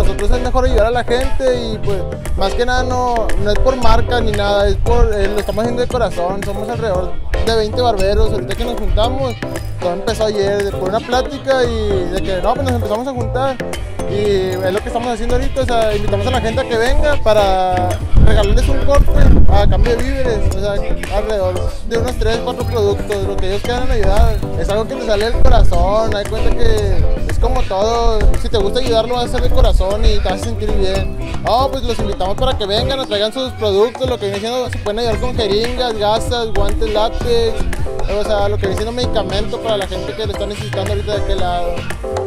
nosotros es mejor ayudar a la gente y pues más que nada no es por marca ni nada, es por, lo estamos haciendo de corazón. Somos alrededor de 20 barberos, ahorita que nos juntamos, todo empezó ayer por una plática y de que no, pues nos empezamos a juntar y es lo que estamos haciendo ahorita, o sea, invitamos a la gente a que venga para regalarles un corte a cambio de víveres, o sea, alrededor de unos 3, 4 productos, lo que ellos quieran ayudar, es algo que te sale del corazón, hay cuenta que es como todo, si te gusta ayudarlo vas a hacer de corazón y te vas a sentir bien. No, pues los invitamos para que vengan, nos traigan sus productos, lo que viene siendo, se pueden ayudar con jeringas, gasas, guantes látex, o sea, lo que viene siendo medicamento para la gente que lo está necesitando ahorita de aquel lado.